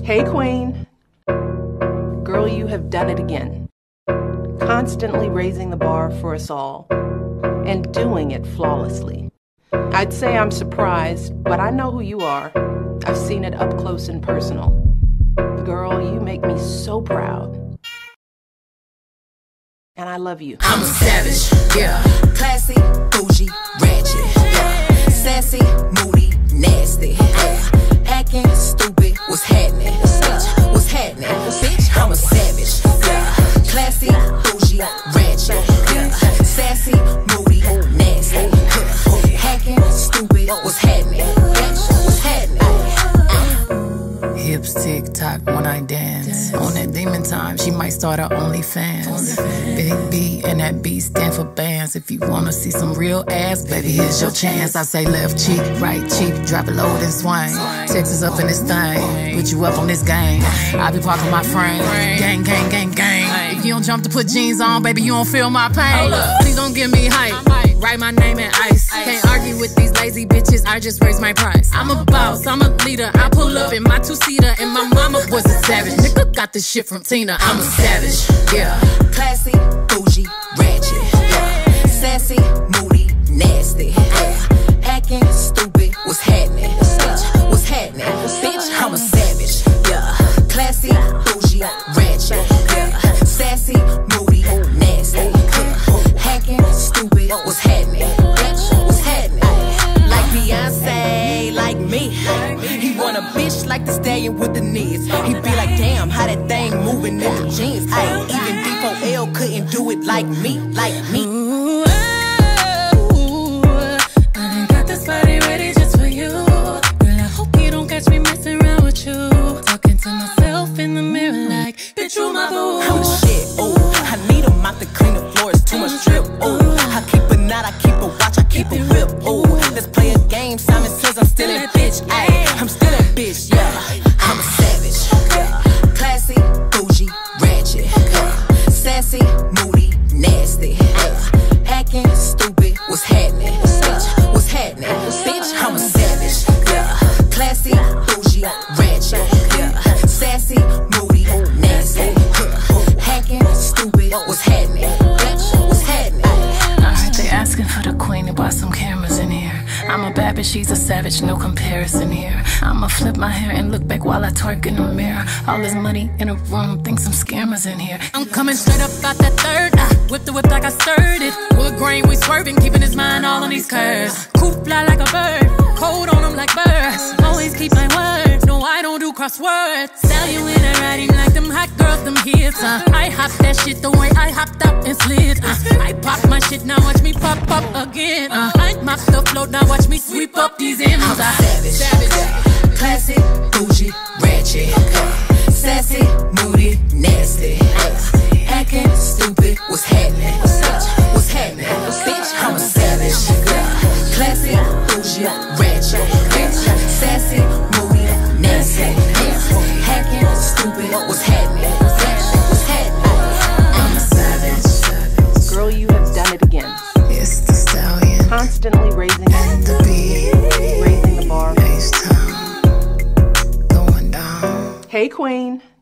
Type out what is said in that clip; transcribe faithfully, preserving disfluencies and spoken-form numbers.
Hey, Queen. Girl, you have done it again. Constantly raising the bar for us all, and doing it flawlessly. I'd say I'm surprised, but I know who you are. I've seen it up close and personal. Girl, you make me so proud. And I love you. I'm a savage, yeah. Classy, bougie, ratchet, yeah. Sassy, moody, nasty, yeah. Acting stupid, what's happening? Yeah. What's happening? Bitch, I'm a savage, yeah. Classy, bougie, ratchet, yeah. Sassy, moody, nasty, yeah. Hacking, stupid, what's happening? Bitch, what's happening? Uh. Hips tick tock when I dance. On that demon time, she might start her OnlyFans. Big B and that B stand for bands. If you wanna see some real ass, baby, here's your chance. I say left cheek, right cheek, drop it low and swing. Texas up in this thing, put you up on this game. I be parking my frame, gang, gang, gang, gang. If you don't jump to put jeans on, baby, you don't feel my pain. Please don't give me hype, write my name in ice. Can't argue with these lazy bitches, I just raise my price. I'm a boss, I'm a leader, I pull up in my two-seater, and my mama was a savage. Nigga got this shit from Tina, I'm a savage, yeah. Classy, bougie, ratchet, yeah. Sassy, moody, nasty, yeah. Acting stupid, what's happening? Yeah. What's happening? Bitch, I'm a savage, yeah. Classy, bougie, ratchet, yeah. Sassy, moody, nasty, yeah. Hacking stupid, what's happening? Bitch, what's happening? Like Beyonce, like me. He want a bitch like the stallion with the knees. He be like, damn, how that thing moving in the jeans. Ay, even D four L couldn't do it like me, like me. Ooh, oh, I done got this body ready just for you. Girl, I hope you don't catch me messing around with you. Talking to myself in the mirror like, bitch, you my boo. I'm the shit, ooh. I need a mop to clean the floor, it's too much drip, ooh. I keep a knot, I keep a watch, I keep a whip, ooh. Let's play a game, Simon says I'm still that bitch, ayy. I'm still that bitch, yeah. I'm a savage, yeah. Classy, bougie, ratchet, yeah. Sassy, moody, nasty, yeah. Acting stupid, what's happening? Yeah. What's happening? Bitch, I'm a savage, yeah. Classy, bougie, ratchet, yeah. Sassy, moody, nasty, yeah. Hacking stupid, what's happening? Bitch, what's happening? Alright, they asking for the queen and bought some cameras in here. I'm a bad bitch, she's a savage, no comparison here. I'ma flip my hair and look back while I twerk in the mirror. All this money in a room, think some scammers in here. I'm coming straight up out that third. I whip the whip like I stirred it. Wood grain, we swerving, keeping his mind all on these curves. Coop fly like a bird, cold on them like birds. Always keep my word, no I don't do crosswords. Sell you in a writing like them hot girls, them hits. Uh. I hop that shit the way I hopped up and slid. Uh. I pop my shit, now watch me pop up again. Uh. I mop the float, now watch me sweep up these M's. I'm a savage, savage. Classy, bougie, ratchet, yeah. Sassy, moody, nasty, yeah. Acting stupid, what's happening? Yeah. What's happening? Bitch, I'm a savage, yeah. Classy, bougie, ratchet, yeah. Sassy, moody, nasty, yeah. Hacking stupid, what's happening? Bitch, what's happening? I'm a savage. Girl, you have done it again. It's the stallion. Constantly raising The beat. raising the bar. H-Town. Going down. Hey, Queen.